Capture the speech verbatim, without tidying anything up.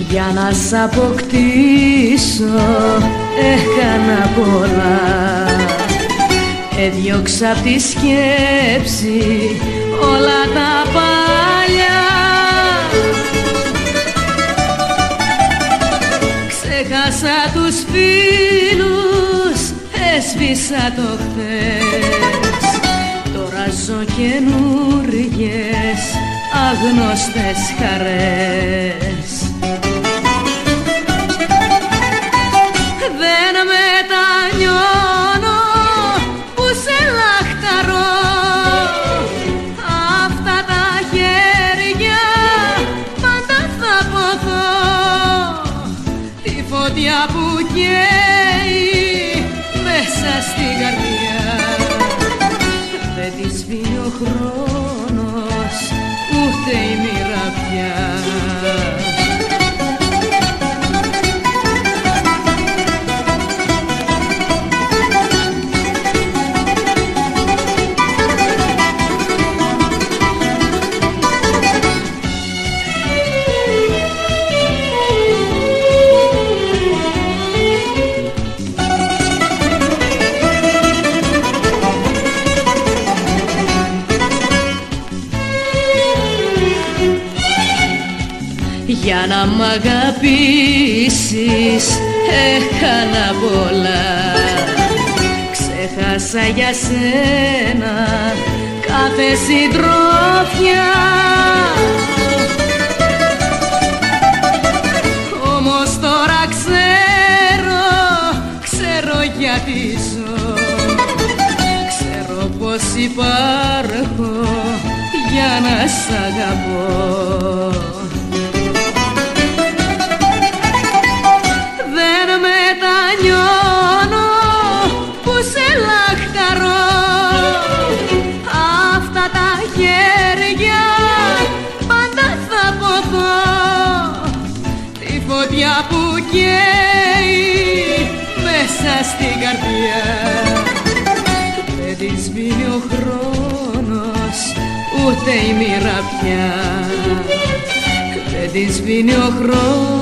Για να σ' αποκτήσω έκανα πολλά. Έδιωξα απ' τη σκέψη όλα τα παλιά. Ξέχασα τους φίλους, έσβησα το χθες. Τώρα ζω καινούριες αγνώστες χαρές. Δεν μετανιώνω που σε λαχταρώ. Αυτά τα χέρια πάντα θα ποθώ. Τη φωτιά που καίει μέσα στην καρδιά δεν τη σβήνει ο χρόνος ούτε η μοίρα πια. Για να μ' αγαπήσεις έκανα πολλά. Ξέχασα για σένα κάθε συντρόφια. Όμως τώρα ξέρω, ξέρω γιατί ζω. Ξέρω πως υπάρχω για να σ' αγαπώ. Μετανιώνω που σε λαχταρώ. Αυτά τα χέρια πάντα θα ποθώ. Τη φωτιά που καίει μέσα στην καρδιά δεν τη σβήνει ο χρόνος ούτε η μοίρα πια. Δεν τη σβήνει ο χρόνος